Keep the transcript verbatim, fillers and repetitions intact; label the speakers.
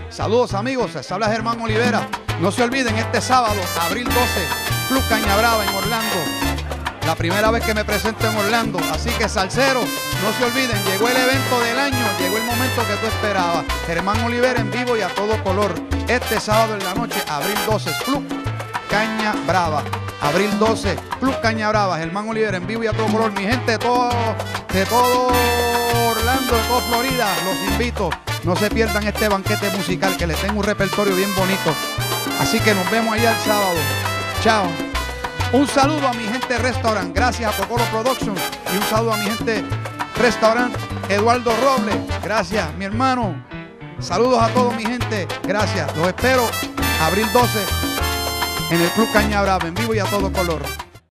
Speaker 1: Saludos amigos, les habla Germán Olivera. No se olviden, este sábado, abril doce, Club Caña Brava en Orlando. La primera vez que me presento en Orlando, así que salseros, no se olviden, llegó el evento del año, llegó el momento que tú esperabas. Germán Olivera en vivo y a todo color. Este sábado en la noche, abril doce, Club Caña Brava. abril doce, Club Caña Brava, Germán Olivera en vivo y a todo color. Mi gente de todo, de todo Orlando, de toda Florida, los invito. No se pierdan este banquete musical, que les tengo un repertorio bien bonito. Así que nos vemos allá el sábado. Chao. Un saludo a mi gente restaurant, gracias a Pocolo Productions. Y un saludo a mi gente restaurant Eduardo Robles. Gracias, mi hermano. Saludos a todos mi gente. Gracias. Los espero abril doce en el Club Caña Brava, en vivo y a todo color.